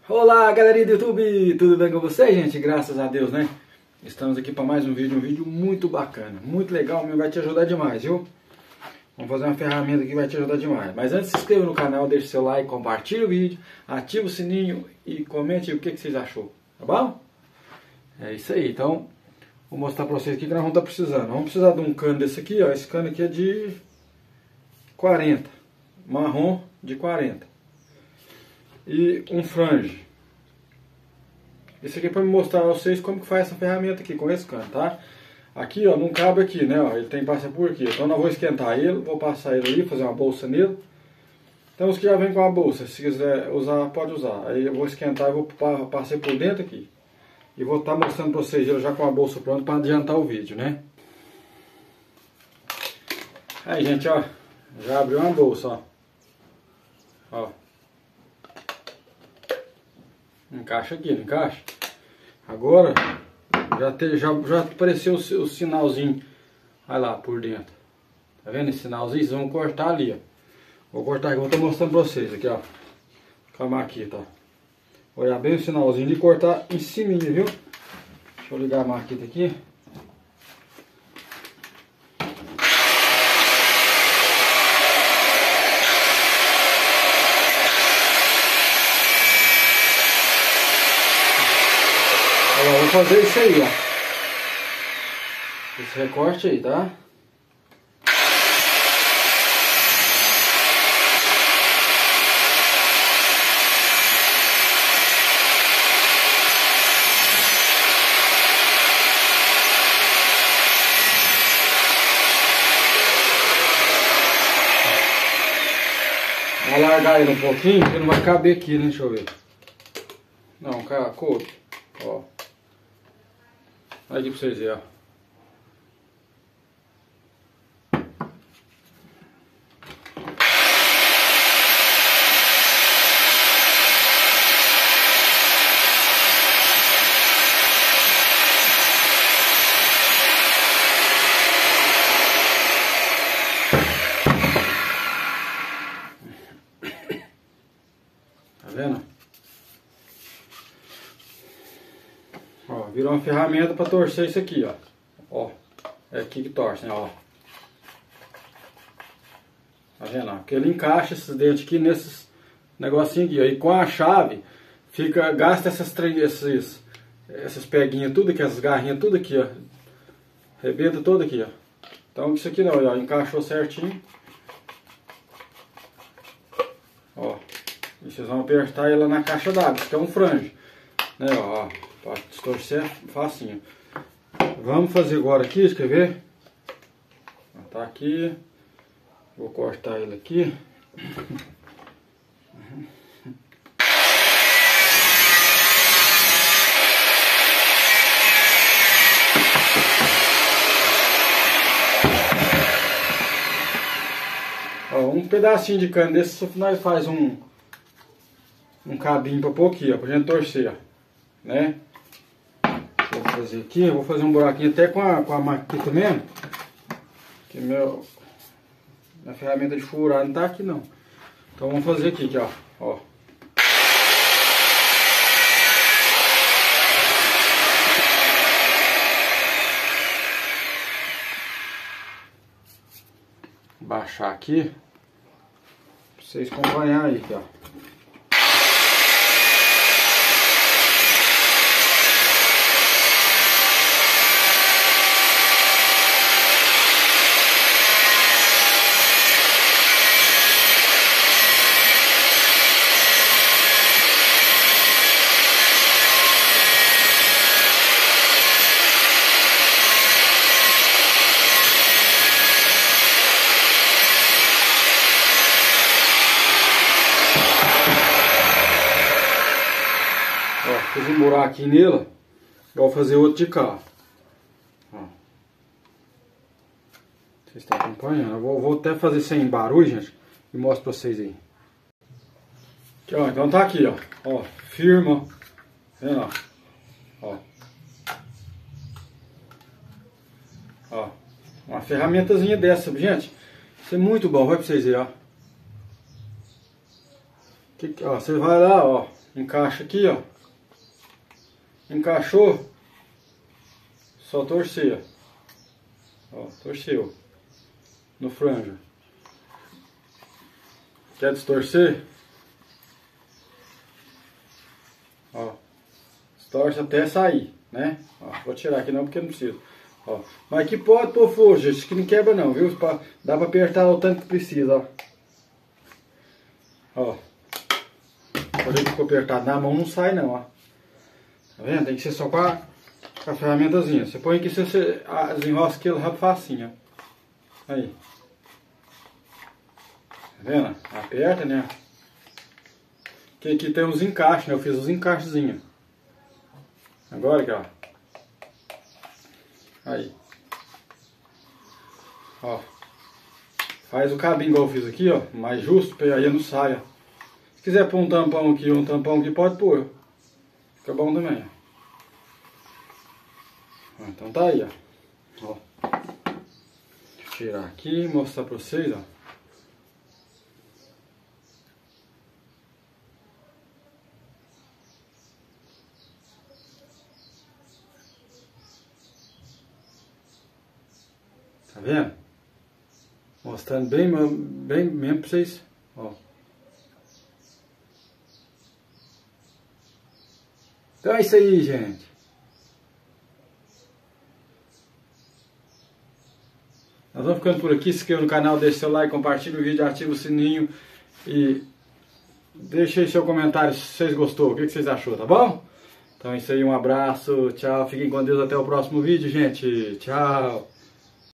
Olá, galerinha do YouTube, tudo bem com vocês, gente? Graças a Deus, né? Estamos aqui para mais um vídeo muito bacana, muito legal, vai te ajudar demais, viu? Vamos fazer uma ferramenta que vai te ajudar demais. Mas antes, se inscreva no canal, deixe seu like, compartilhe o vídeo, ative o sininho e comente o que vocês achou, tá bom? É isso aí, então vou mostrar para vocês o que nós vamos estar precisando. Vamos precisar de um cano desse aqui, ó. Esse cano aqui é de 40, marrom de 40. E um frange. Esse aqui é para me mostrar a vocês como que faz essa ferramenta aqui com esse cano, tá? Aqui, ó, não cabe aqui, né, ó, ele tem que passar por aqui. Então eu vou esquentar ele, vou passar ele ali, fazer uma bolsa nele. Então os que já vem com a bolsa, se quiser usar, pode usar. Aí eu vou esquentar e vou passar por dentro aqui. E vou estar mostrando para vocês ele já com a bolsa pronta para adiantar o vídeo, né? Aí, gente, ó, já abriu uma bolsa, ó. Ó. Encaixa aqui, não encaixa? Agora já apareceu o sinalzinho. Olha lá por dentro. Tá vendo esse sinalzinho? Vocês vão cortar ali, ó. Vou cortar aqui, vou estar mostrando pra vocês aqui, ó. Calma aqui, tá? Vou olhar bem o sinalzinho de cortar em cima, viu? Deixa eu ligar a maquita aqui. Agora vou fazer isso aí, ó. Esse recorte aí, tá? Vou alargar ele um pouquinho, porque não vai caber aqui, né? Deixa eu ver. Não, coube. Ó. Olha aqui pra vocês verem, ó. Tá vendo? Ó, virou uma ferramenta para torcer isso aqui, ó. Ó, é aqui que torce, né, ó. Tá vendo? Porque ele encaixa esses dentes aqui nesses negocinhos aqui, ó. E com a chave, gasta essas peguinhas tudo aqui, essas garrinhas tudo aqui, ó. Rebenta tudo aqui, ó. Então isso aqui não, ó, encaixou certinho. Ó. E vocês vão apertar ela na caixa d'água, isso aqui é um frange, né, ó. Para distorcer é facinho. Vamos fazer agora aqui, quer ver? Tá aqui. Vou cortar ele aqui. Ó, um pedacinho de cano desse, nós faz um cabinho para pôr aqui, ó, pra gente torcer, ó, né? Vou fazer aqui, eu vou fazer um buraquinho até com a maquita mesmo. Que minha ferramenta de furar não tá aqui não. Então vamos fazer aqui, ó. Baixar aqui pra vocês acompanharem aí, ó. Fiz um buraquinho nela, vou fazer outro de cá. Ó. Vocês estão acompanhando? Eu vou até fazer sem barulho, gente, e mostro pra vocês aí. Aqui, ó, então tá aqui, ó, firma, vendo, ó, uma ferramentazinha dessa, gente, isso é muito bom, vai pra vocês verem, ó. Ó, você vai lá, ó, Encaixa aqui, ó. Encaixou. Só torcer. Ó, torceu. No franja. Quer distorcer? Ó. Distorce até sair, né? Ó, vou tirar aqui não porque não precisa. Ó. Mas aqui pode pôr força, gente. Isso aqui não quebra não, viu? Dá pra apertar o tanto que precisa, ó. Ó. Quando ele ficou apertado na mão não sai não, ó. Tá vendo? Tem que ser só com a ferramentazinha. Você põe aqui, você desenrola aquilo rápido facinho, ó. Aí. Tá vendo? Aperta, né? Que aqui tem uns encaixes, né? Eu fiz os encaixezinhos. Agora aqui, ó. Aí. Ó. Faz o cabinho igual eu fiz aqui, ó. Mais justo, pra aí não saia. Se quiser pôr um tampão aqui ou um tampão aqui, pode pôr. Fica bom também, ó. Então tá aí, ó. Deixa eu tirar aqui e mostrar pra vocês, ó. Tá vendo? Mostrando bem mesmo pra vocês, ó. Então é isso aí, gente. Nós vamos ficando por aqui. Se inscreva no canal, deixe seu like, compartilhe o vídeo, ativa o sininho e deixe aí seu comentário se vocês gostou, o que vocês achou, tá bom? Então é isso aí, um abraço, tchau, fiquem com Deus, até o próximo vídeo, gente, tchau.